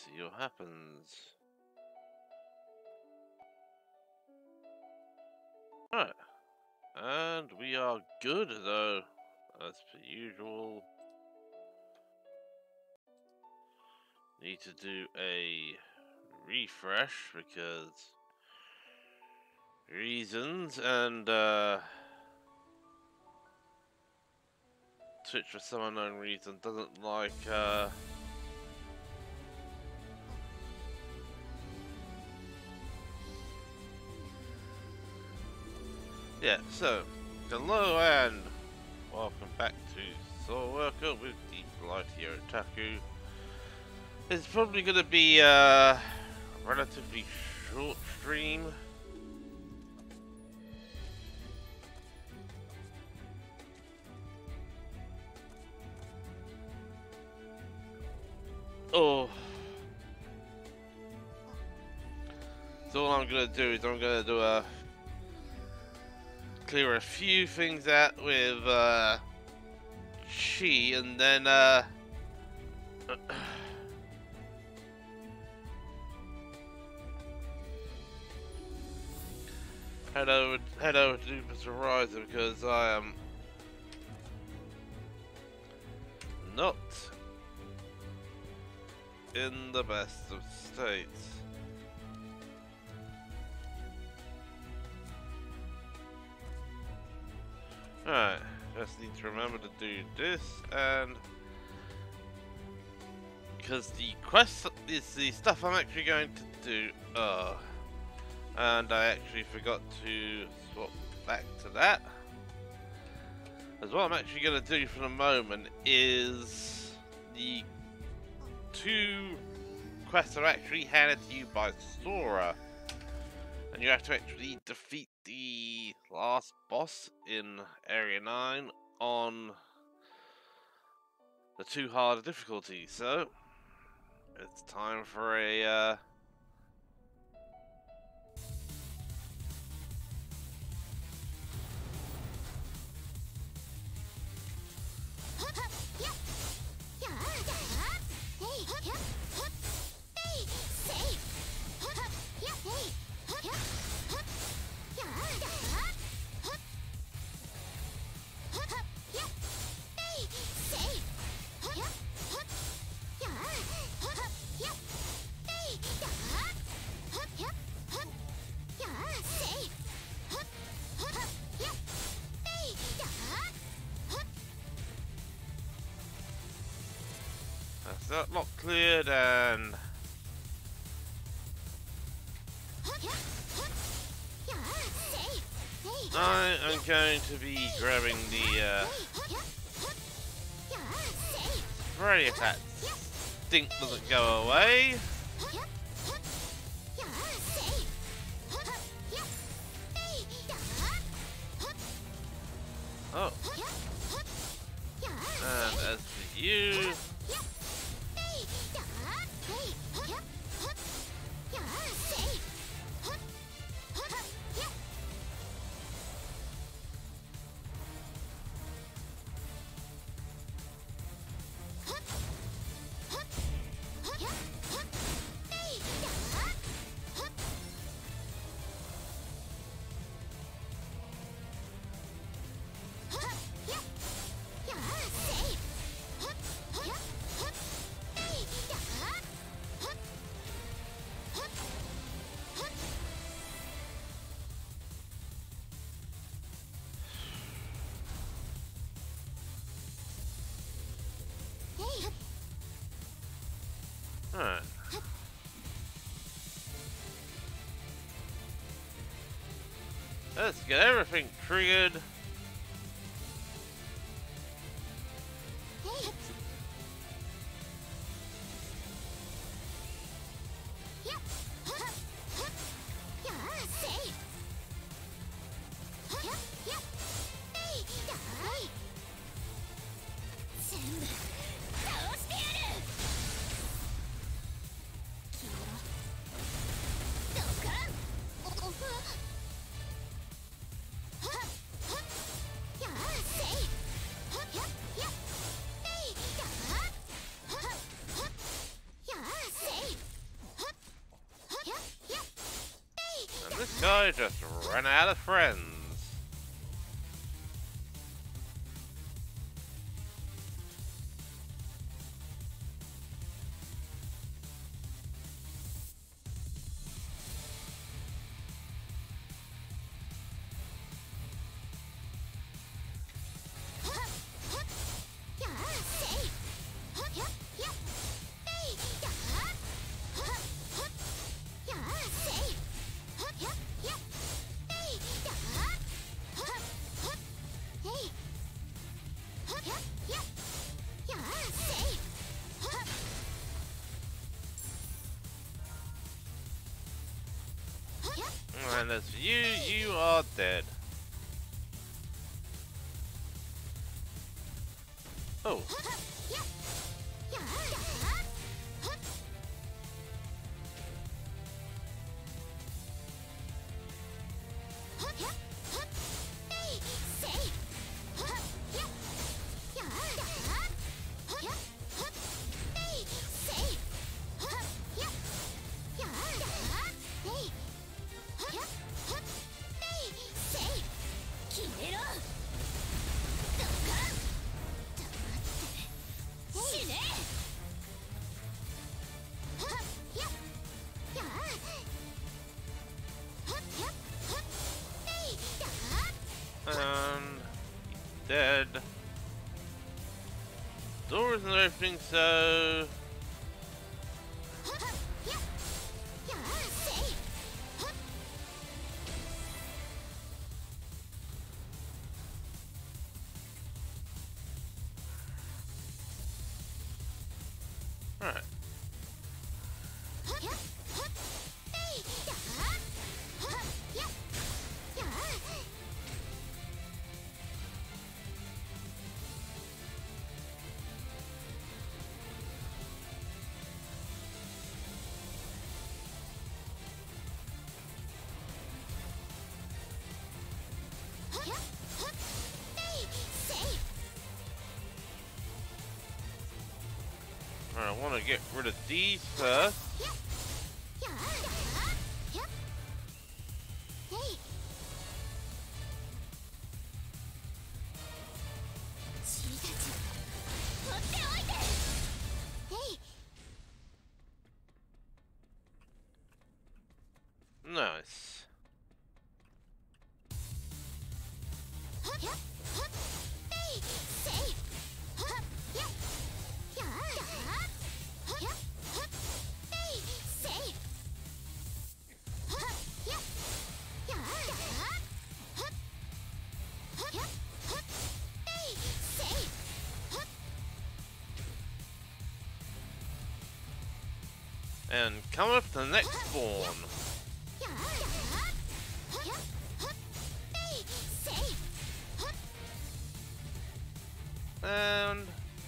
see what happens. Alright. And we are good though, as per usual. Need to do a refresh because reasons, and Twitch for some unknown reason doesn't like yeah, so hello and welcome back to Soul Worker with Duplice here at Taku. It's probably gonna be a relatively short stream. Oh, so all I'm gonna do is I'm gonna do a clear a few things out with Chii, and then head over to Duplice Horizon because I am not in the best of states. Alright, just need to remember to do this, and because the quest is the stuff I'm actually going to do, and I actually forgot to swap back to that. As what I'm actually going to do for the moment is the two quests are actually handed to you by Sora, and you have to actually defeat the last boss in Area 9 on the 2 harder difficulty. So it's time for a that's that lock cleared, and I am going to be grabbing the spray attack. Stink doesn't go away. Oh. And as for you, alright. Let's get everything triggered. guy just ran out of friends. And as for you, you are dead. Oh. Dead. Door isn't opening, so alright. I want to get rid of these first. Nice. And come up to the next spawn. And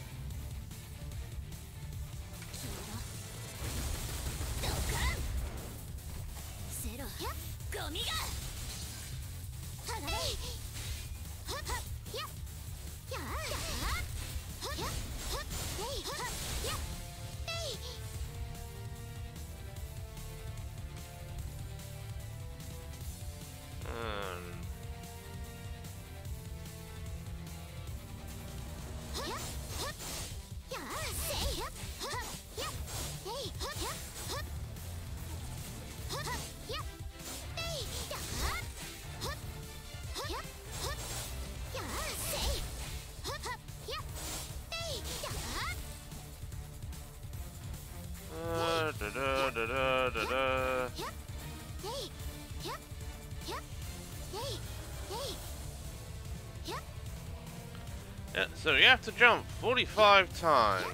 yeah, so you have to jump 45 times.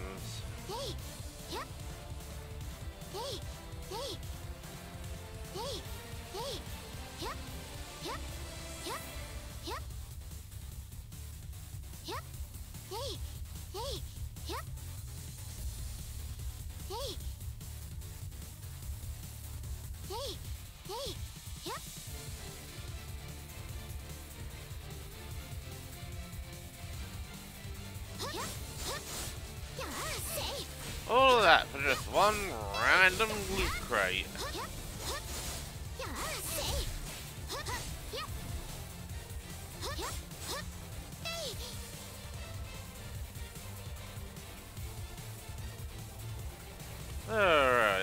All of that for just one random loot crate. Alright.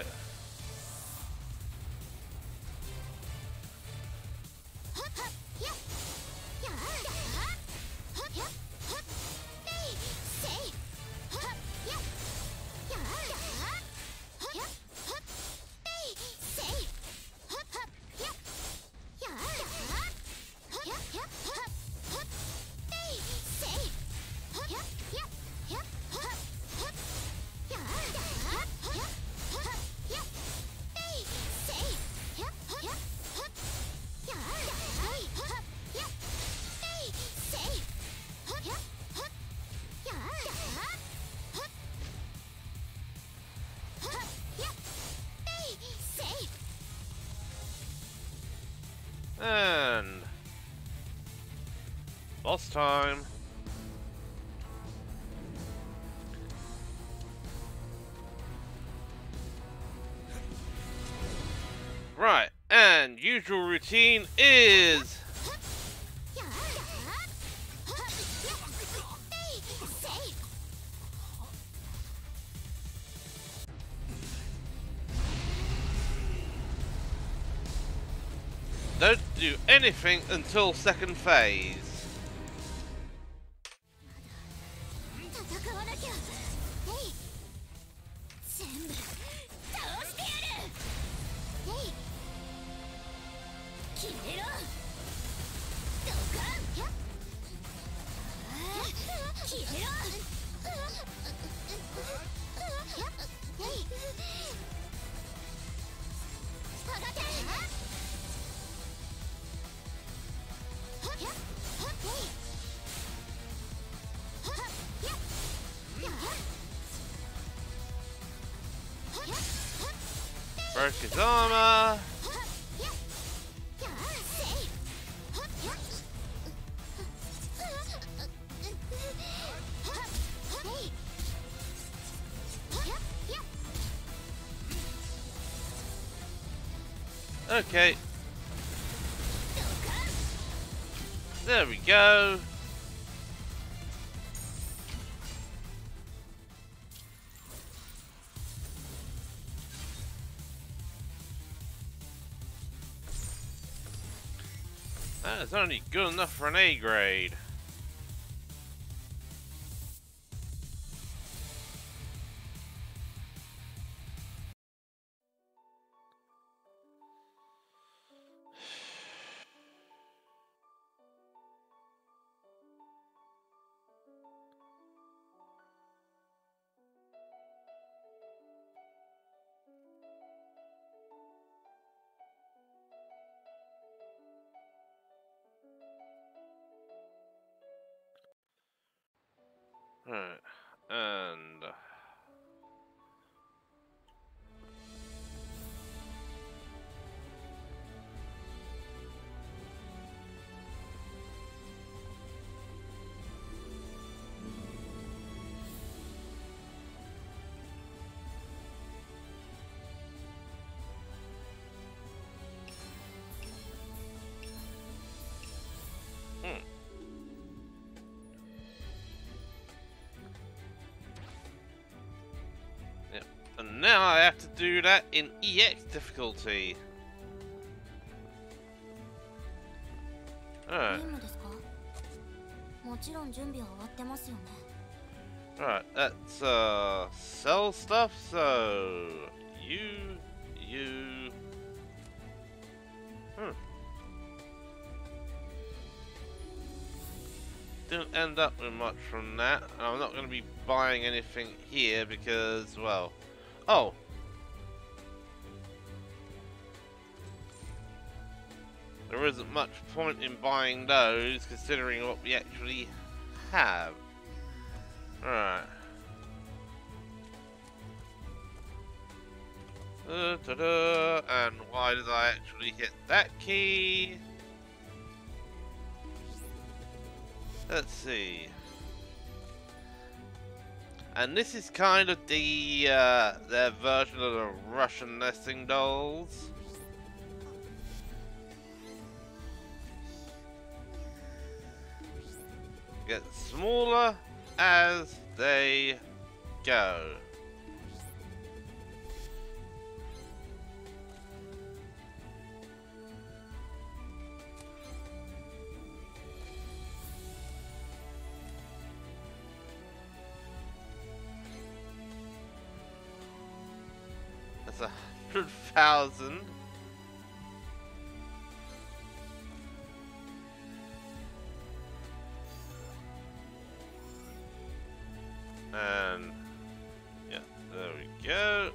And boss time. Right, and usual routine is don't do anything until second phase. Broke his armor. Okay. There we go. That is only good enough for an A grade. Right, and and now I have to do that in EX difficulty. Alright. Alright, let's sell stuff, so you didn't end up with much from that. I'm not gonna be buying anything here because, well, oh, there isn't much point in buying those considering what we actually have. Alright. And why did I actually hit that key? Let's see. And this is kind of the their version of the Russian nesting dolls. Get smaller as they go. That's 100,000. And yeah, there we go.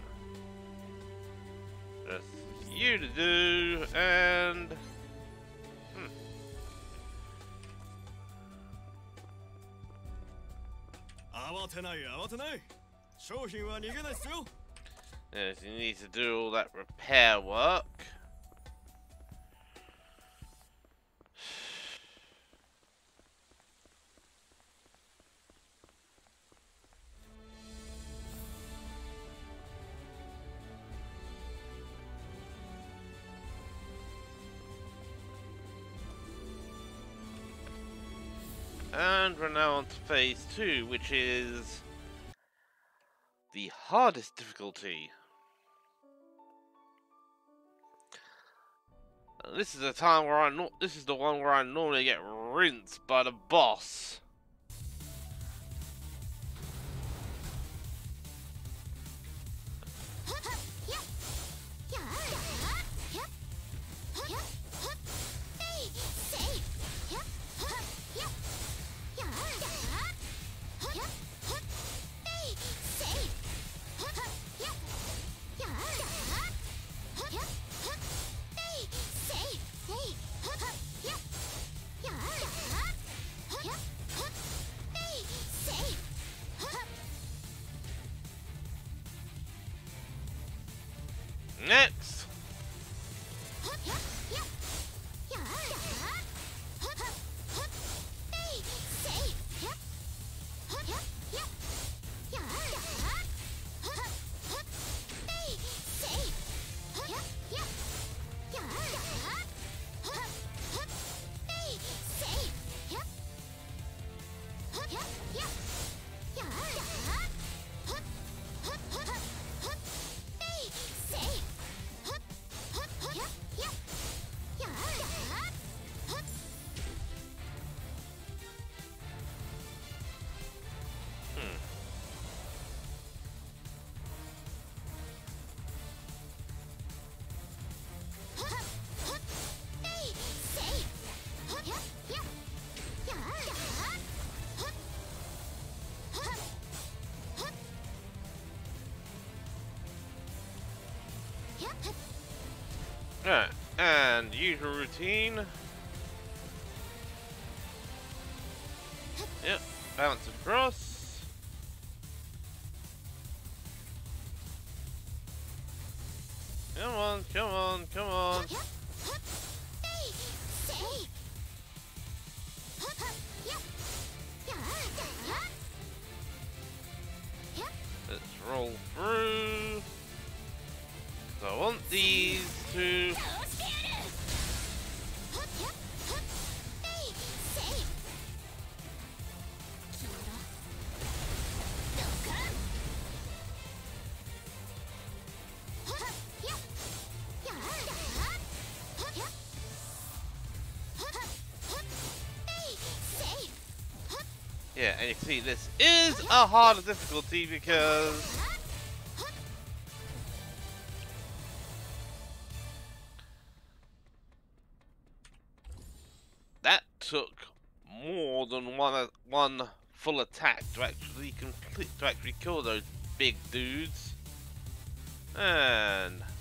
Just you to do, and yes, you need to do all that repair work. And we're now on to phase 2, which is the hardest difficulty. This is the time where this is the one where I normally get rinsed by the boss. Next. Alright, and usual routine. Yep, bounce across. Come on, come on, come on. Let's roll through. So I want these to... Yeah, and you can see this is a harder difficulty because that took more than one full attack to actually kill those big dudes. And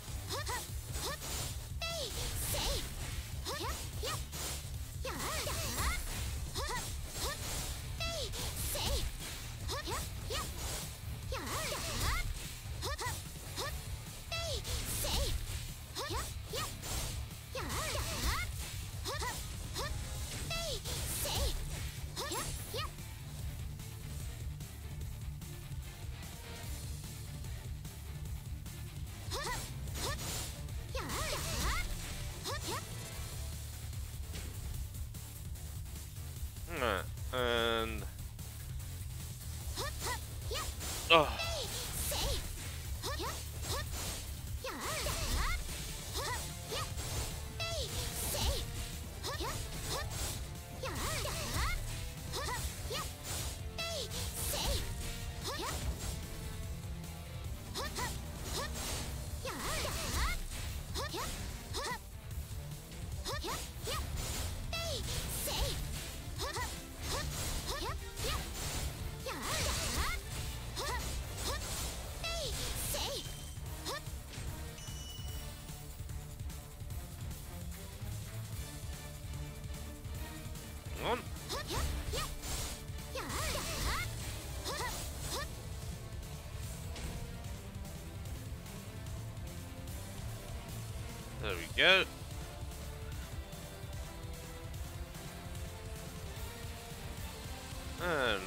There we go. And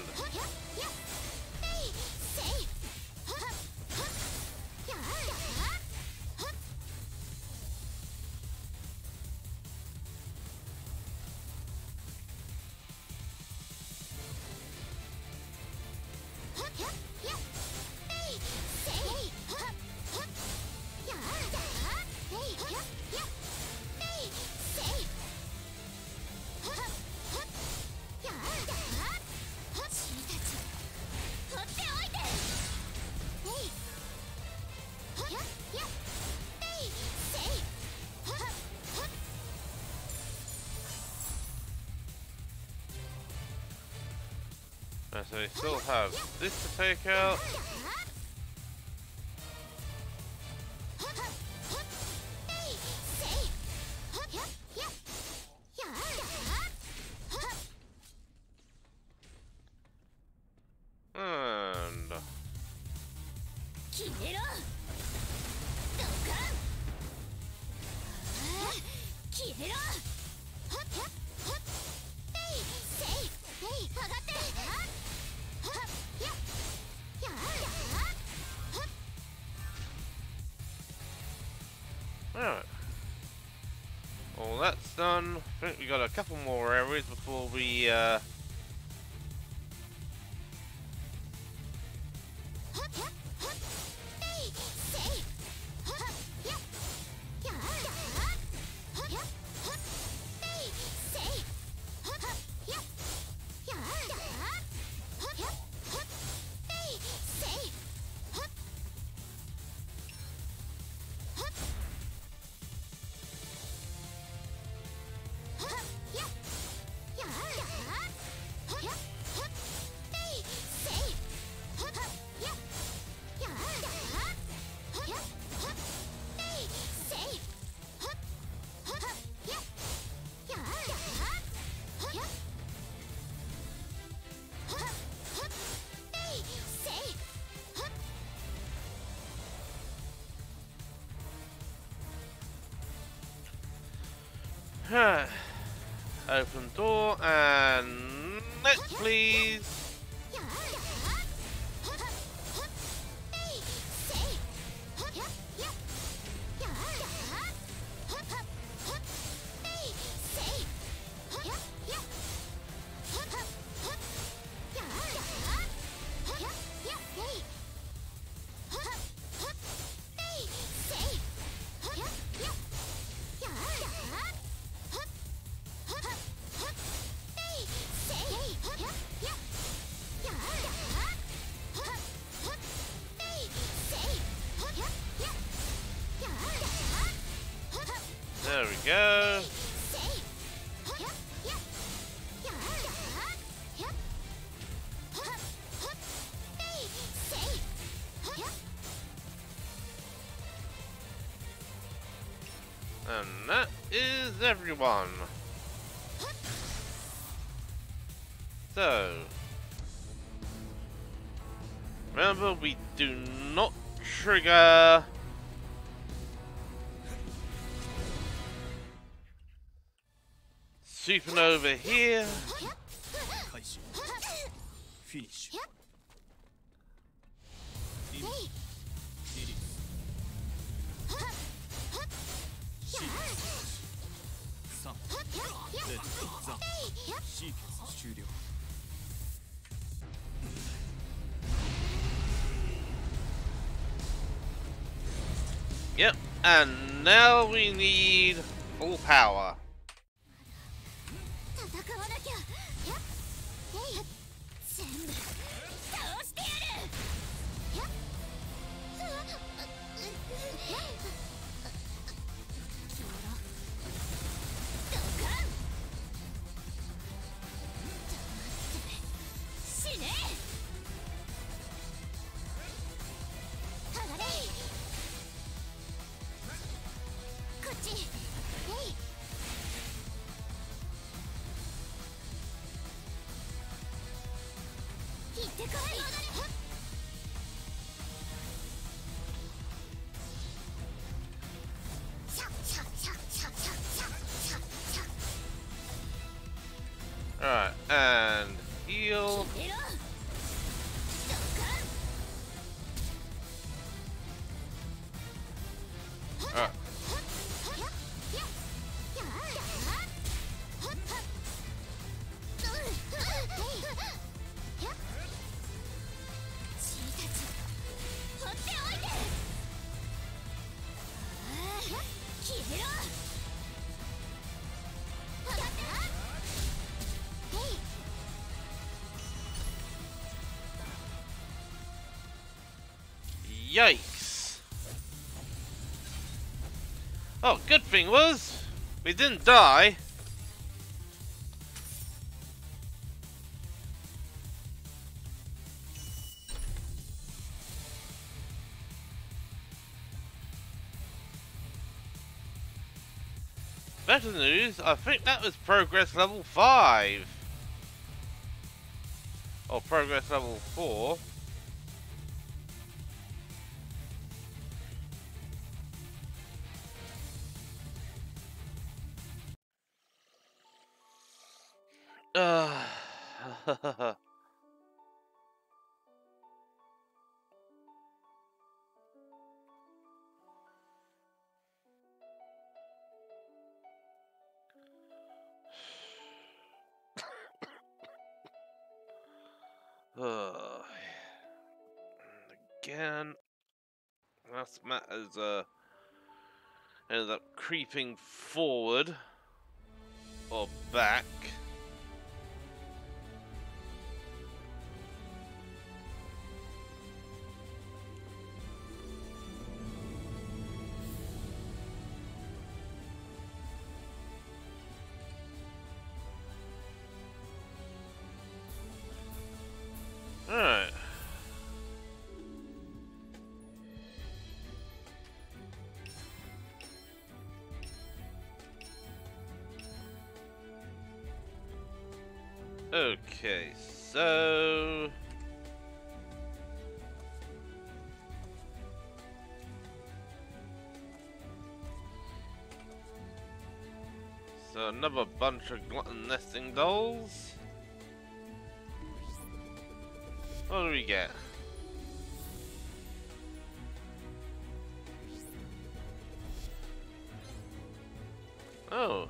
so we still have this to take out. And alright. All that's done. I think we got a couple more areas before we open door and next please. There we go. And that is everyone. So, remember, we do not trigger supernova here. Finish. Yep, and now we need full power. Alright, and heal. Alright. Yikes. Oh, good thing was, we didn't die. Better news, I think that was progress level 5. Or progress level 4. Again, last matters ended up creeping forward or back. Alright. Okay, so another bunch of glutton nesting dolls. What do we get? Oh.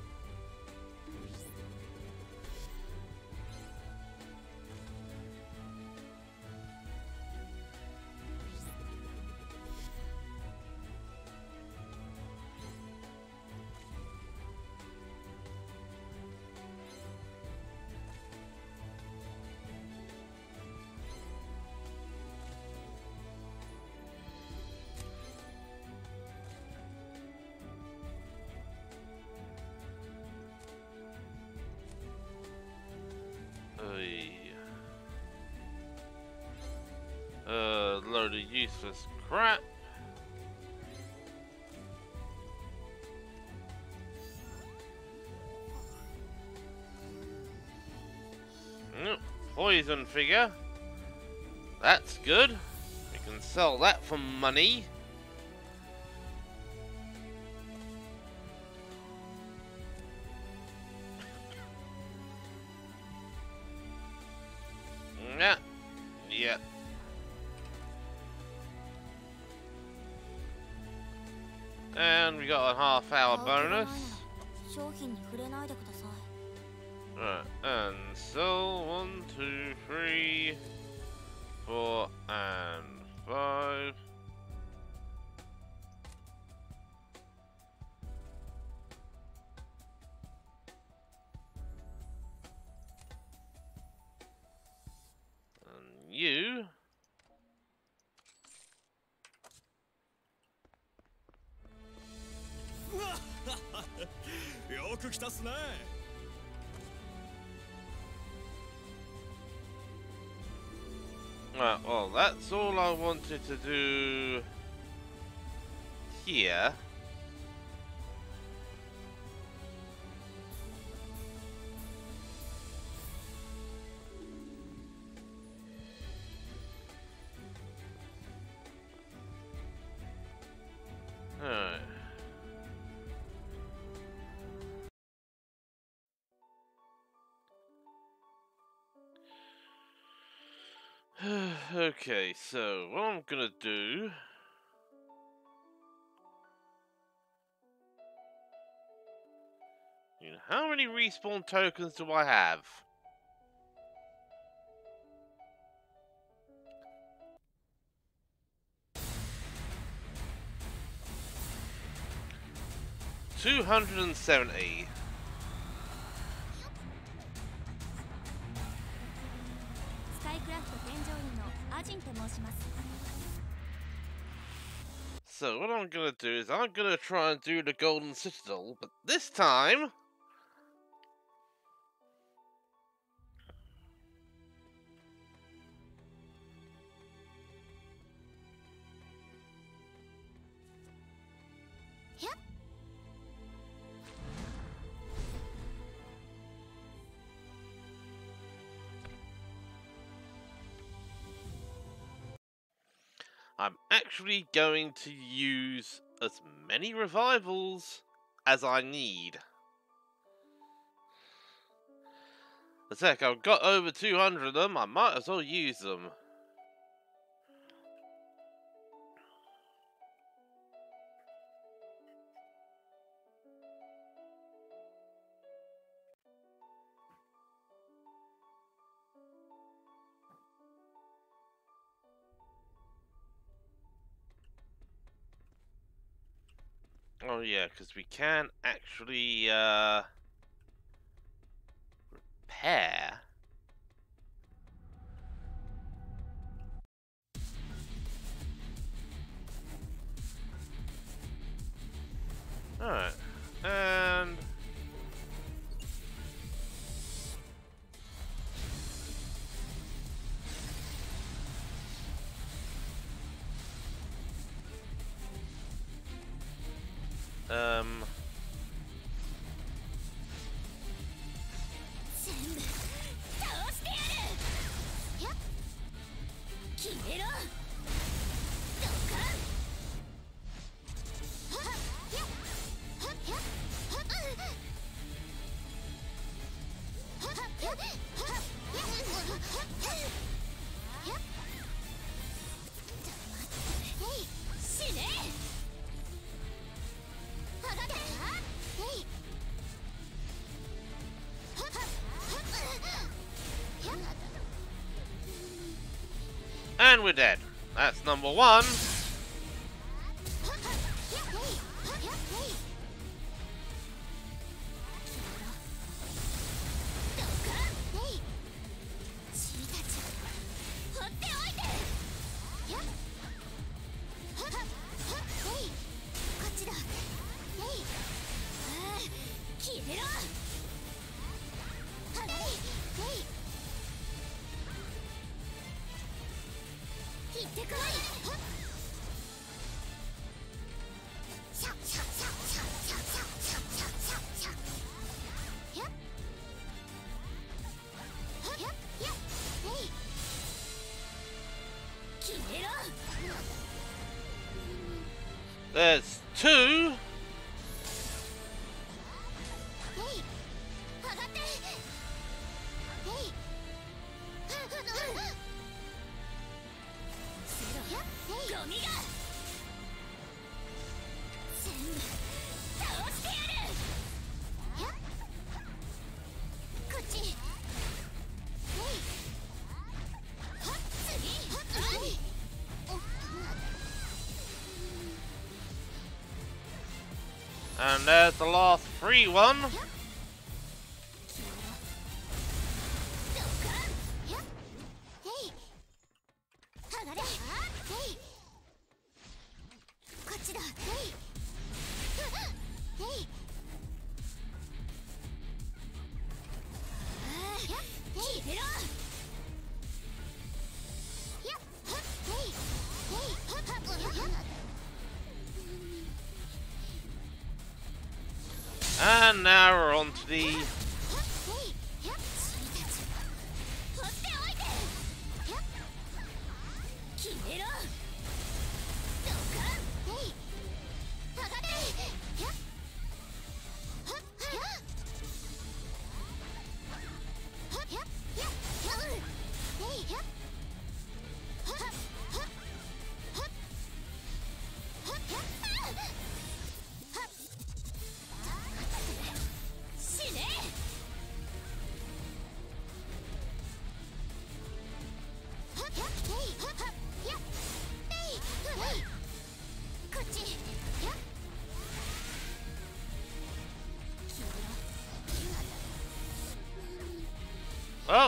Load of useless crap. Poison figure. That's good. We can sell that for money. Yeah. Yeah. And we got a half-hour bonus. Right, and so 1, 2, 3, 4, and 5. And you. Right, well, that's all I wanted to do here. Alright. Okay, so what I'm gonna do... How many respawn tokens do I have? $270. So what I'm gonna do is I'm gonna try and do the Golden Citadel, but this time I'm actually going to use as many revivals as I need. As heck, I've got over 200 of them, I might as well use them. Oh yeah, because we can actually repair. Alright, and... And we're dead. That's number one. There's two. And there's the last free one. And now we're on to the... Oh!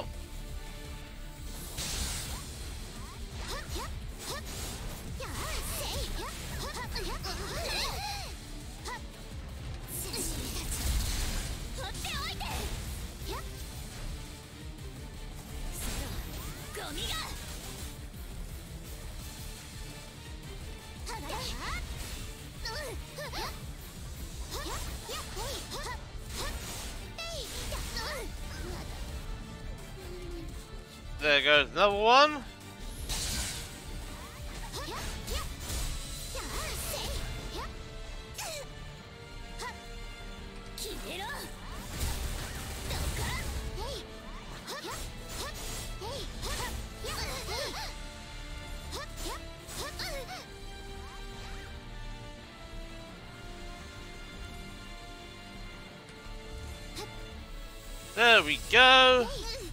There goes another one. There we go.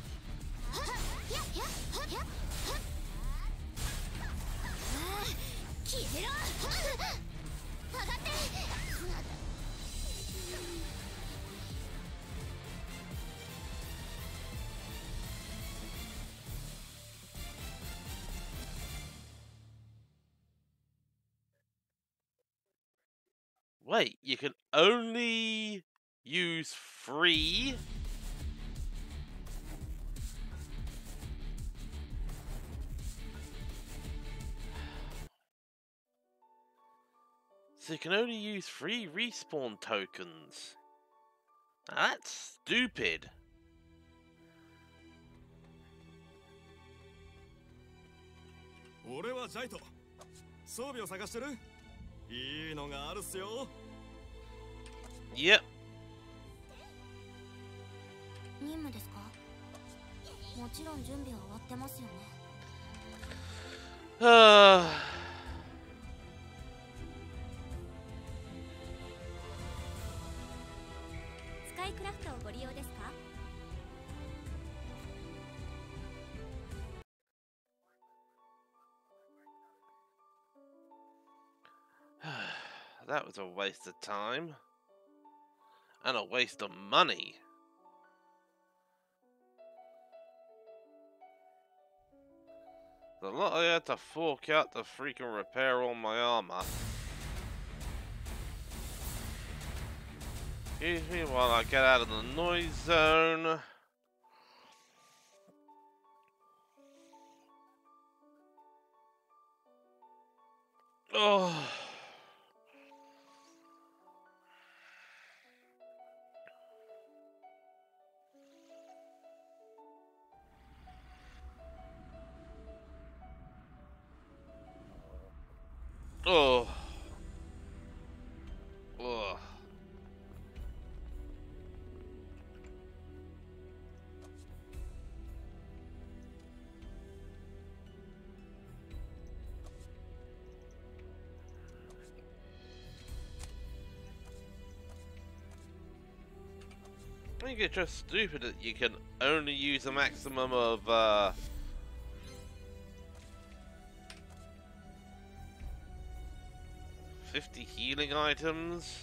Wait, you can only use free? So you can only use free respawn tokens. Now that's stupid. Yep. 任務ですか? もちろん準備は終わってますよね。スカイクラフトをご利用ですか? That was a waste of time. And a waste of money. A lot I had to fork out to freaking repair all my armor. Excuse me while I get out of the noise zone. Oh. Oh. Oh. I think it's just stupid that you can only use a maximum of 50 healing items.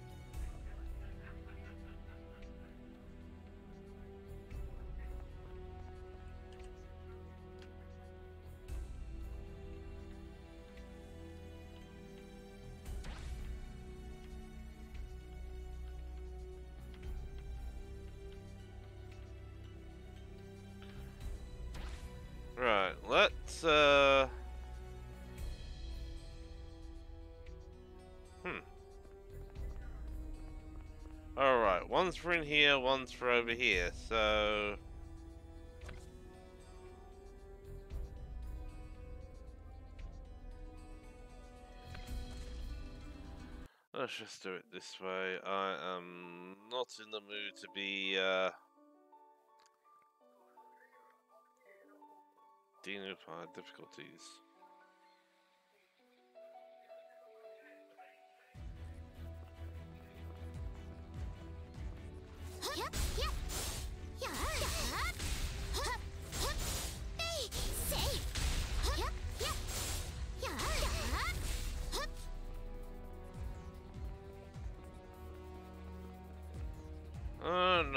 Right, let's Alright, one's for in here, one's for over here, so let's just do it this way. I am not in the mood to be dealing with high difficulties.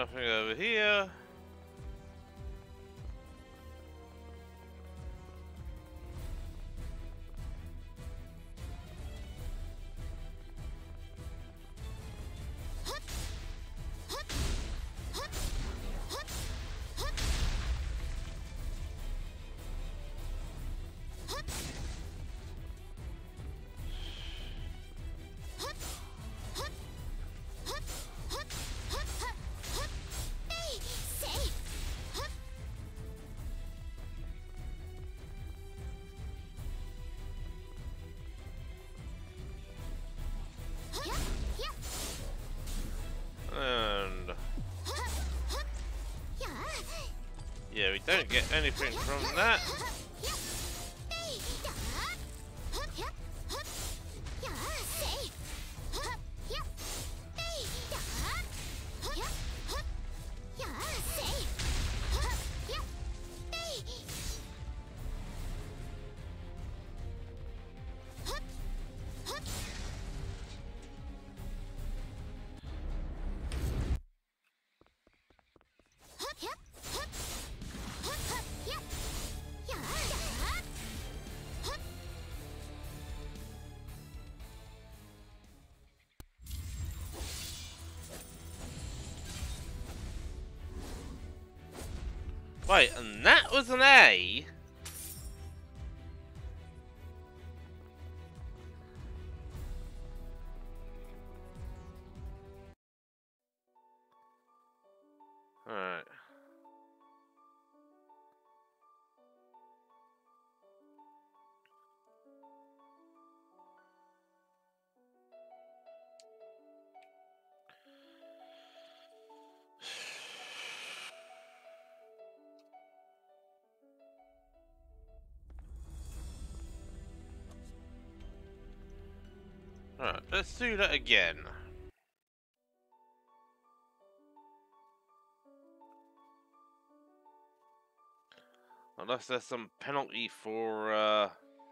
nothing over here. And yeah, we don't get anything from that. Wait, and that was an A? Alright. Alright, let's do that again. Unless there's some penalty for,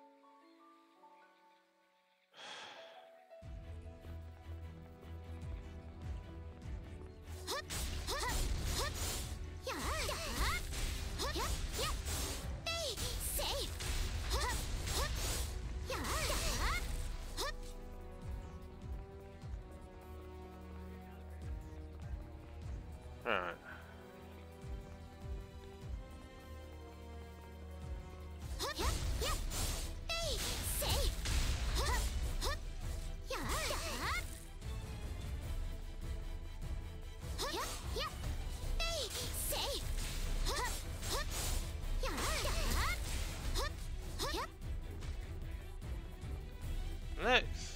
Alright. Next.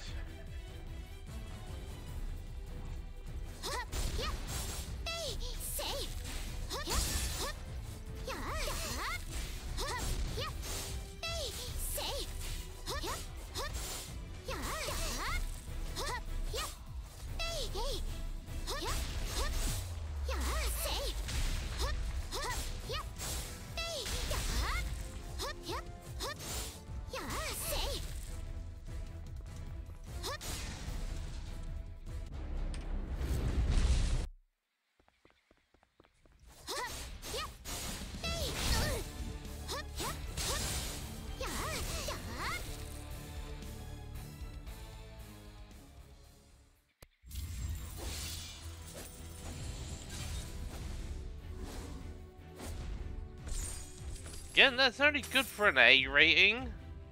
Again, that's only good for an A rating.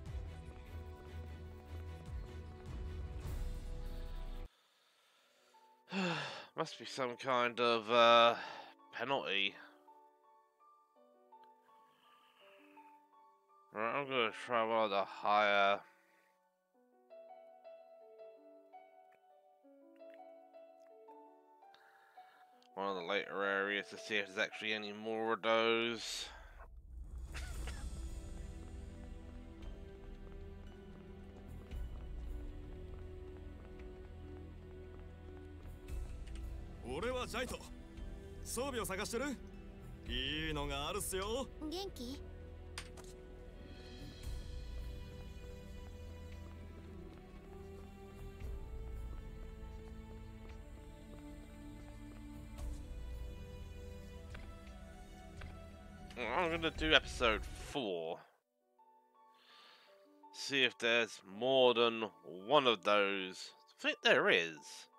Must be some kind of penalty. Right, I'm gonna try one of the higher. One of the later areas to see if there's actually any more of those. ジャイト、装備を探してる？いいのがあるっすよ。 元気？ I'm gonna do episode 4. See if there's more than one of those. I think there is.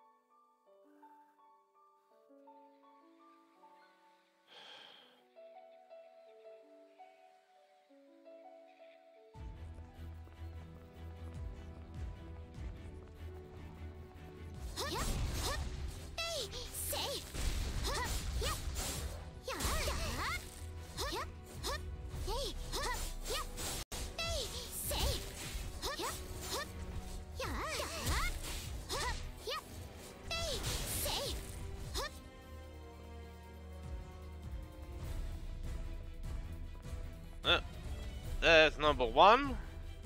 There's number 1.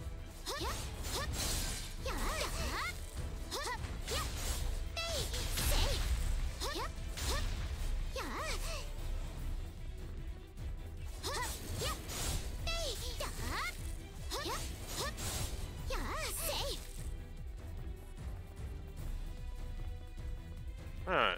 Alright.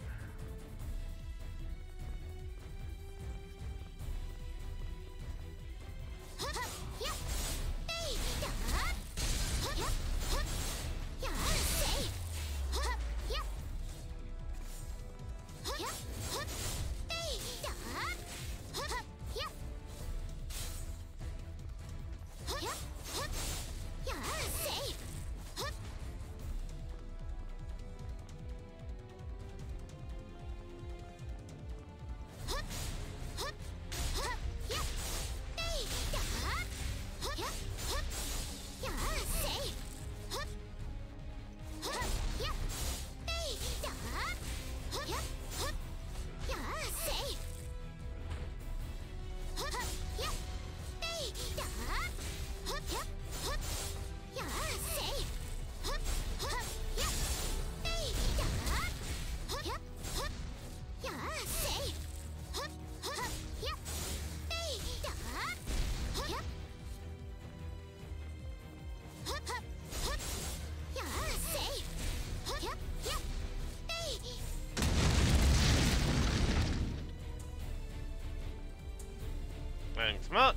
Thanks much.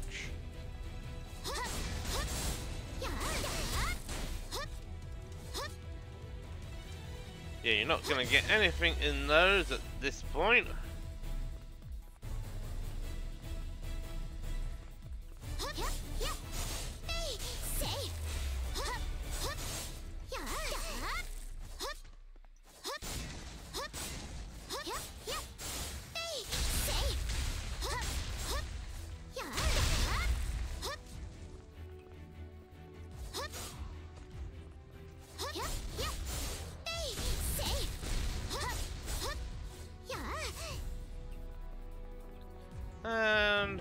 Yeah, you're not gonna get anything in those at this point. And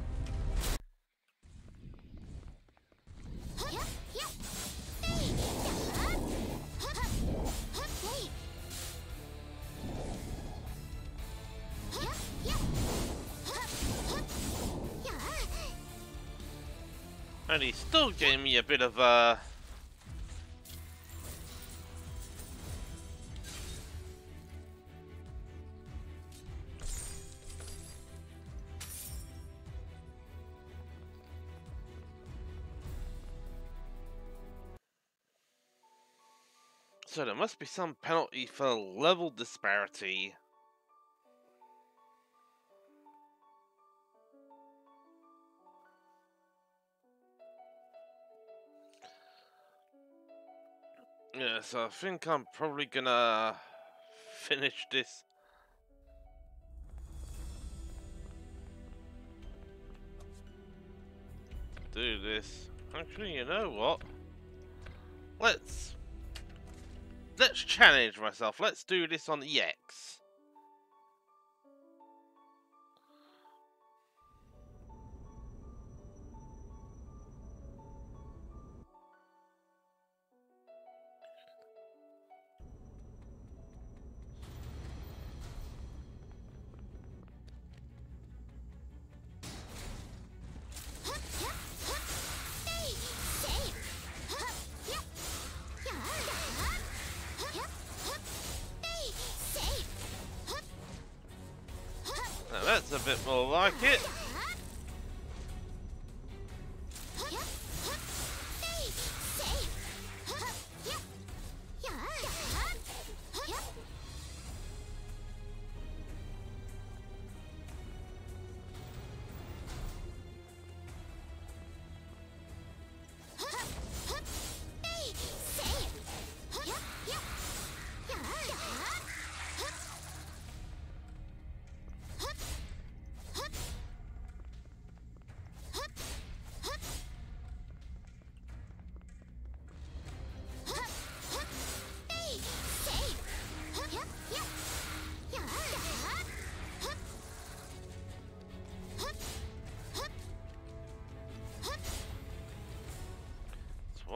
he still gave me a bit of a so there must be some penalty for level disparity. Yeah, so I think I'm probably gonna finish this. Do this. Actually, you know what? Let's challenge myself. Let's do this on EX. Now that's a bit more like it.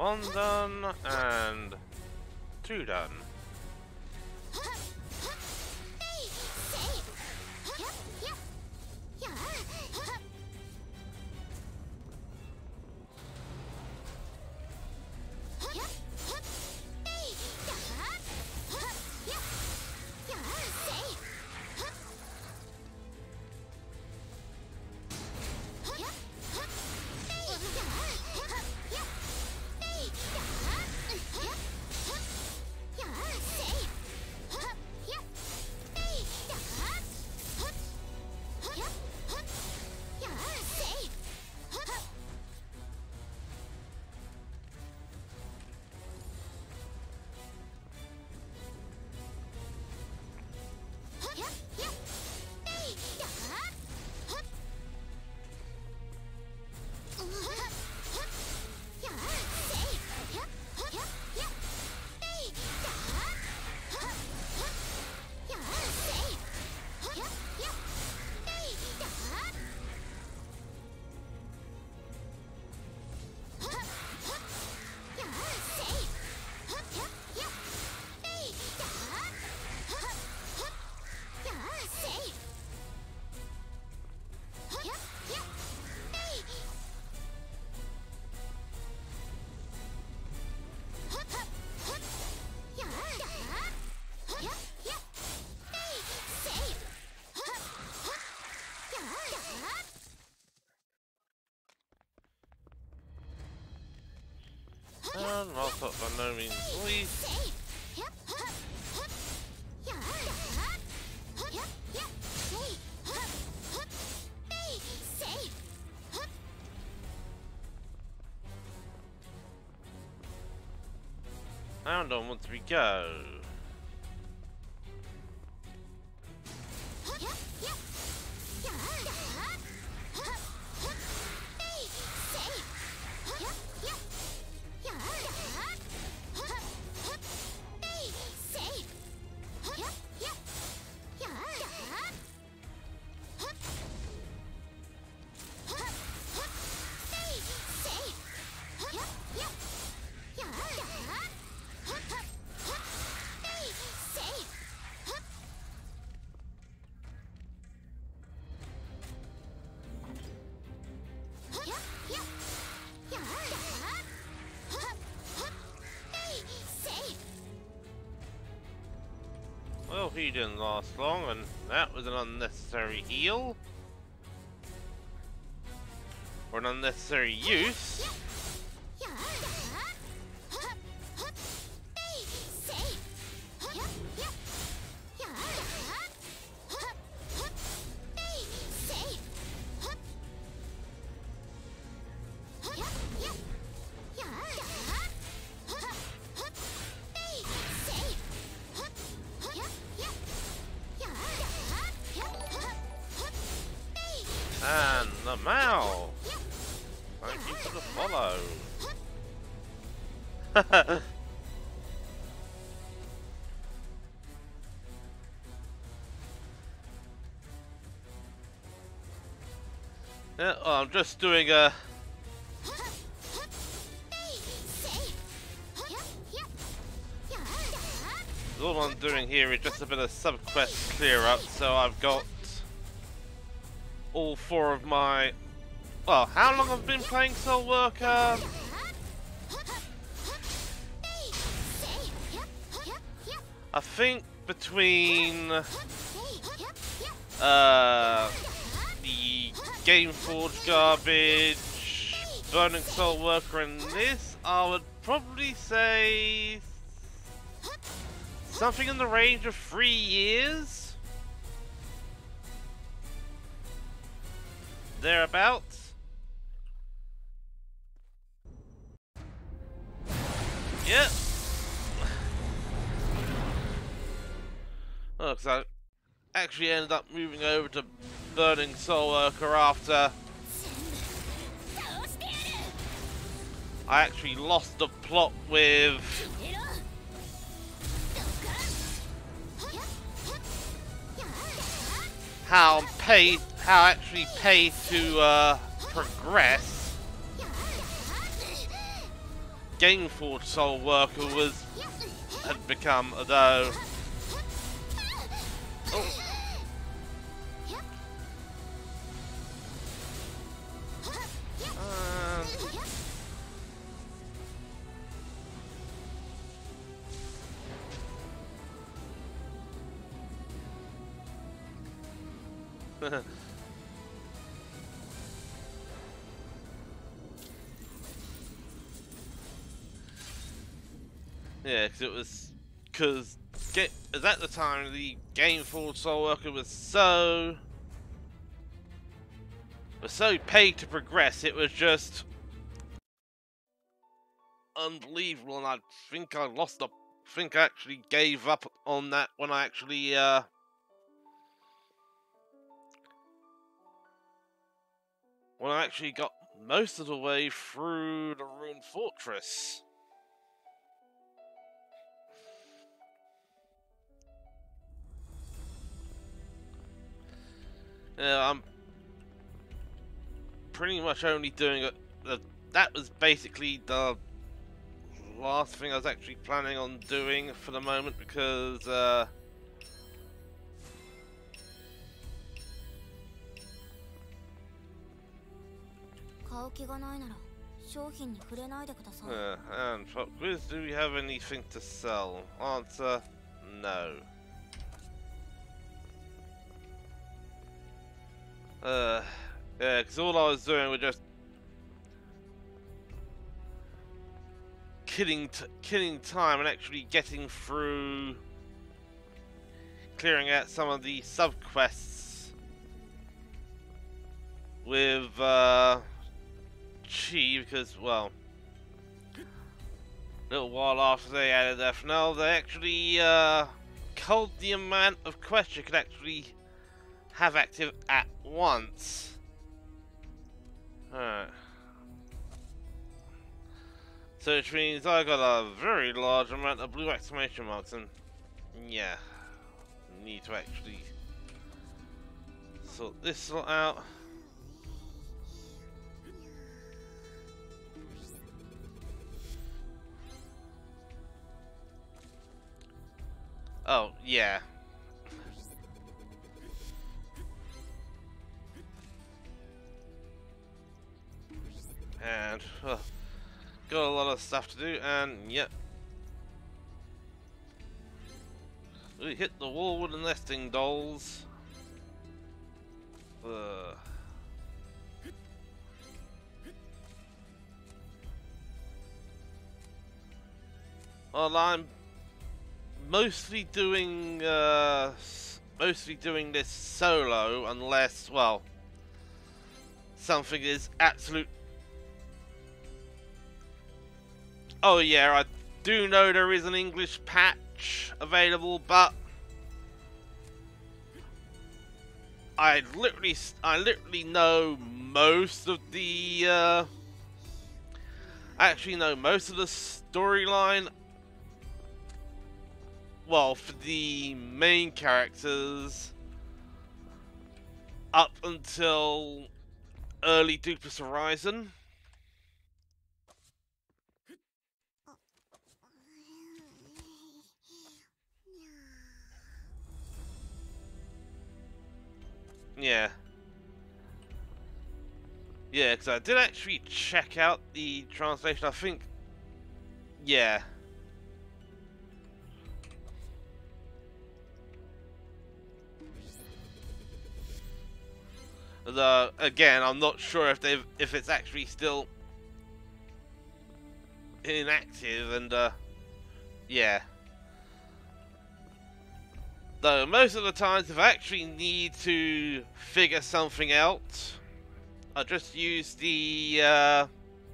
1 done and 2 done. I'll put by no means least. And onwards we go. Well, he didn't last long, and that was an unnecessary heal. Or an unnecessary use. And the Mao! Thank you for the follow. Yeah, well, I'm just doing a... All I'm doing here is just a bit of sub-quest clear up, so I've got all 4 of my... Well, how long I've been playing Soul Worker? I think between the Gameforge garbage, Burning Soul Worker and this, I would probably say something in the range of 3 years. Thereabouts. Yep. Oh, because I actually ended up moving over to Burning Soul Worker after I actually lost the plot with how I actually pay to progress. Gameforge Soul Worker had become, although. Oh. Yeah, because at the time the Gameforge Soul Worker was so paid to progress. It was just unbelievable, and I think I actually gave up on that when I actually got most of the way through the Ruined Fortress. Yeah, I'm pretty much only doing it. That was basically the last thing I was actually planning on doing for the moment, because and for quiz, do we have anything to sell? Answer, no. Yeah, because all I was doing was just killing time and actually getting through, clearing out some of the sub-quests with Chii, because, well, a little while after they added FNL, they actually culled the amount of quests you could actually have active at once. Alright. So which means I got a very large amount of blue exclamation marks, and yeah, need to actually sort this out. Oh, yeah. And got a lot of stuff to do, and yep. We hit the wall with the nesting dolls. Well, I'm mostly doing this solo, unless, well, something is absolute. Oh yeah, I do know there is an English patch available, but I literally know most of the I actually know most of the storyline. Well, for the main characters, up until early Duplice Horizon. Yeah. Yeah, because I did actually check out the translation, I think. Yeah. Again, I'm not sure if it's actually still inactive, and yeah. Though most of the times, if I actually need to figure something out, I just use the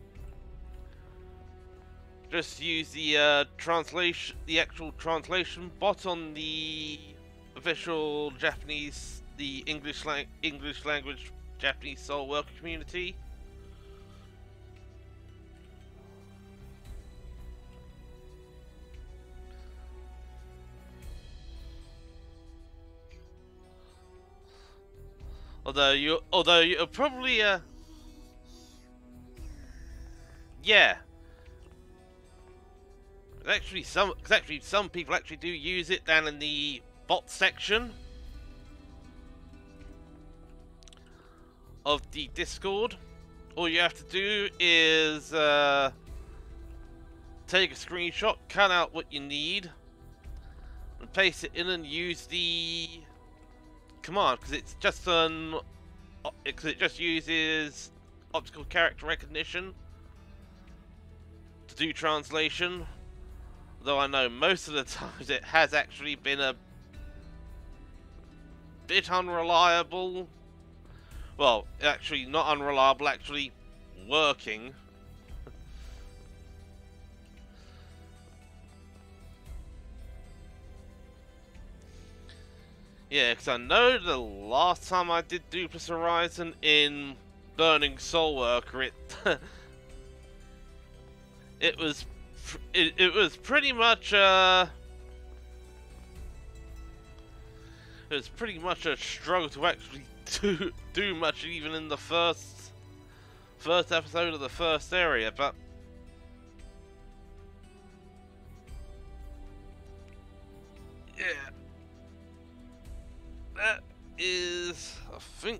translation, the actual translation bot on the official Japanese, the English language Japanese Soul Worker community. Although you'll probably yeah. Actually, some people actually do use it down in the bot section of the Discord. All you have to do is take a screenshot, cut out what you need, and paste it in and use the command, because it just uses optical character recognition to do translation. Though I know most of the times it has actually been a bit unreliable. Well, actually not unreliable, actually working. Yeah, because I know the last time I did Duplice Horizon in Burning Soul Worker, it was pretty much it was pretty much a struggle to actually do much, even in the first episode of the first area, but yeah, that is, I think.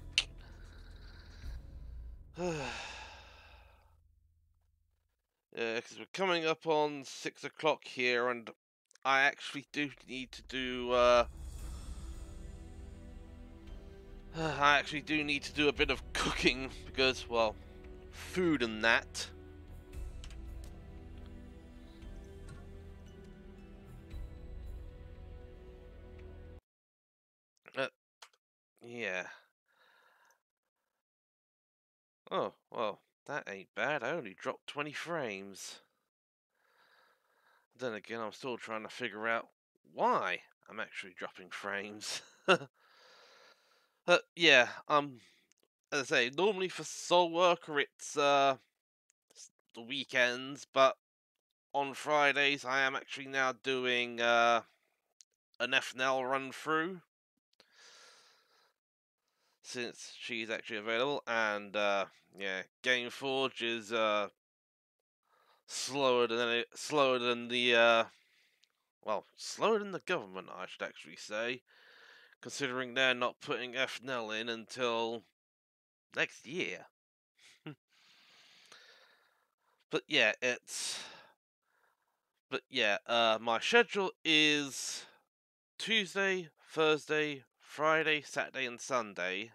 Yeah, because we're coming up on 6 o'clock here, and I actually do need to do, I actually do need to do a bit of cooking, because, well, food and that. Yeah. Oh, well, that ain't bad. I only dropped 20 frames. Then again, I'm still trying to figure out why I'm actually dropping frames. But yeah, as I say, normally for Soul Worker it's the weekends, but on Fridays I am actually now doing an FNL run through, since she's actually available, and yeah, Gameforge is slower than the well, slower than the government, I should actually say, considering they're not putting FNL in until next year. But yeah, my schedule is Tuesday, Thursday, Friday, Saturday, and Sunday.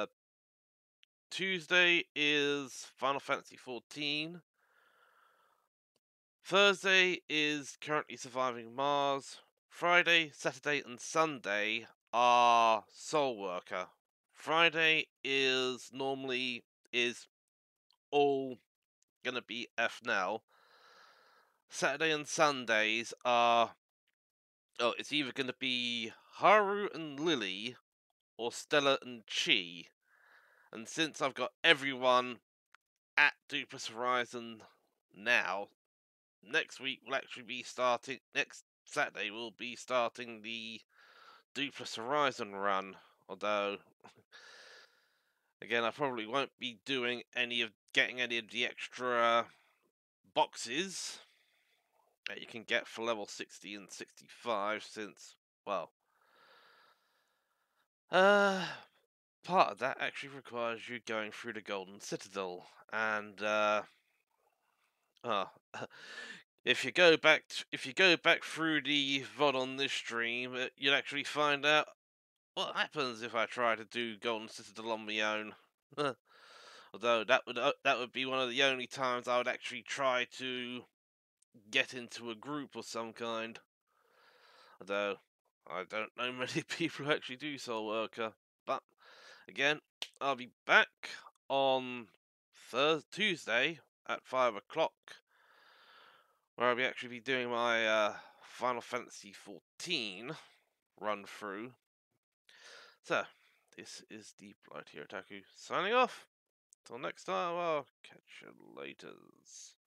Tuesday is Final Fantasy XIV. Thursday is Currently Surviving Mars. Friday, Saturday, and Sunday are Soul Worker. Friday is all gonna be FNL. Saturday and Sundays are it's either gonna be Haru and Lily or Stella and Chii. And since I've got everyone at Duplice Horizon now, next Saturday we'll be starting the Duplice Horizon run. Although, again, I probably won't be getting any of the extra boxes that you can get for level 60 and 65, since, well, part of that actually requires you going through the Golden Citadel, and if you go back through the VOD on this stream, you'll actually find out what happens if I try to do Golden Citadel on my own. Although that would be one of the only times I would actually try to get into a group of some kind. Although I don't know many people who actually do Soul Worker. But again, I'll be back on Tuesday at 5 o'clock, where I'll actually be doing my Final Fantasy XIV run through. So, this is Deep Light here, Otaku, signing off. Till next time, I'll catch you laters.